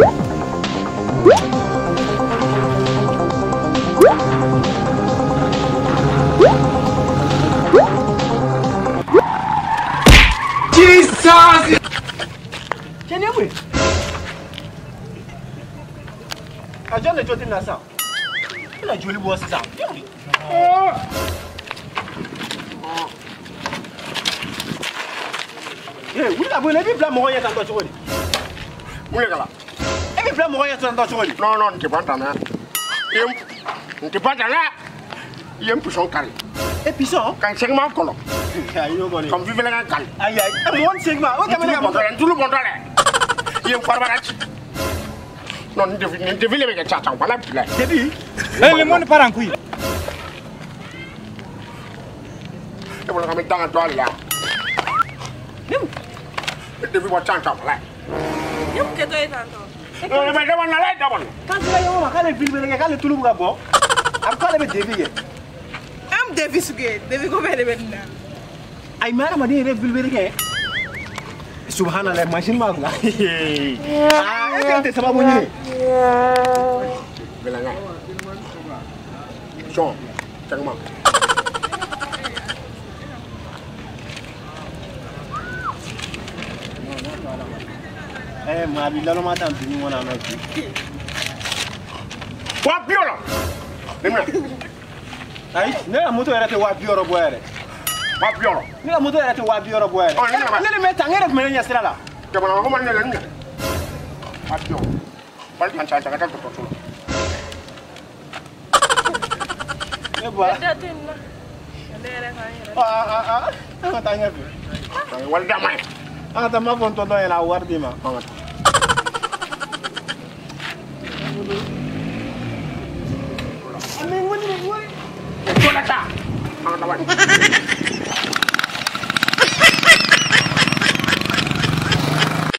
Jesus! Can you wait? I just let you in the sound. I Julie was down. Yeah, we have every plan more than touch already. Every plan more than touch already. No, Tipantana. Tipantana. Yem Pushon Kali. Episode can sing my color. Come vivid and Kali. I want Sigma. What am I to look on that? Yem Farbarach. Non the village get chat on my lap. Devis. Hey, Lemon Parankui. They will come down and draw it out. Devis was chant of life. You get it, Anton. I don't want to let that one. Can't I feel like I can't do Lugabo? I'm calling it Devis. I'm Devis again. Devis go very well now. I married my dear Vilvere. Subhanallah, machine magna. I can't tell someone you. Sean, check him out. Eh, ma villa madame, tu non la metti. Wonpion! Ai, nella moto era te Wonpion boere. Wonpion. Nella moto era te Wonpion boere. Nella metta ngere come nya strada. Che ma come nella nella. Wonpion. Qual kan cha cha ka to to. E boa. Ah, tanya tu. Wal damai. Ah, tama konto do ela wardi ma. Amin wani wani. Tola ta. Ah,